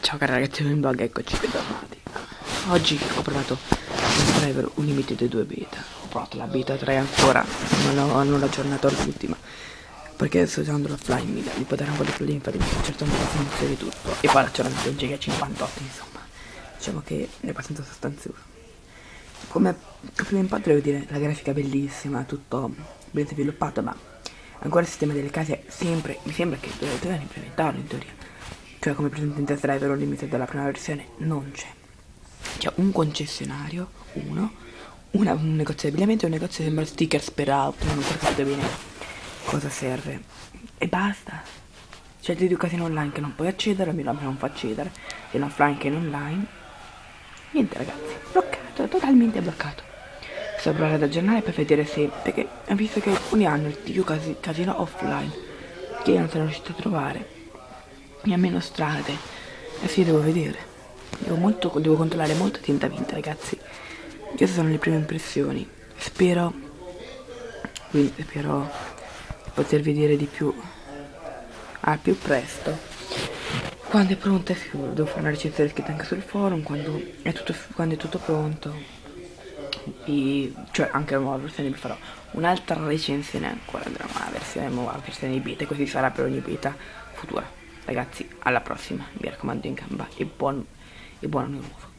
Ciao cari ragazzi del blog, eccoci bentornati. Oggi ho provato il driver Unlimited 2 beta. Ho provato la beta 3 ancora, non l'ho aggiornato all'ultima, perché sto usando l'offline, mi può dare un po' di problemi per il certo modo funziona tutto. E poi c'è un giga 58, insomma. Diciamo che è abbastanza sostanzioso. Come primo impatto devo dire, la grafica è bellissima, tutto ben sviluppato, ma ancora il sistema delle case sempre, mi sembra che dovevano implementarlo in teoria. Cioè come presente in Test Driver Unlimited della prima versione non c'è. C'è un concessionario, un negozio di abbigliamento e un negozio sembra stickers per auto, non ho capito bene cosa serve. E basta. C'è di educazione online che non puoi accedere, almeno a me non fa accedere, sia in offline che in online. Niente ragazzi, bloccato, totalmente bloccato. Sto provando ad aggiornare per vedere se, perché ho visto che alcuni hanno il TU casino offline, che io non sono riuscito a trovare. E a meno strade. Eh sì, devo vedere. Devo controllare molto attentamente, ragazzi. Queste sono le prime impressioni. Spero di potervi dire di più al più presto. Quando è pronta, devo fare una recensione scritta anche sul forum. Quando è tutto pronto. Cioè anche la nuova versione vi farò un'altra recensione ancora della nuova versione di beta, così sarà per ogni beta futura. Ragazzi, alla prossima, mi raccomando in gamba e buon anno nuovo.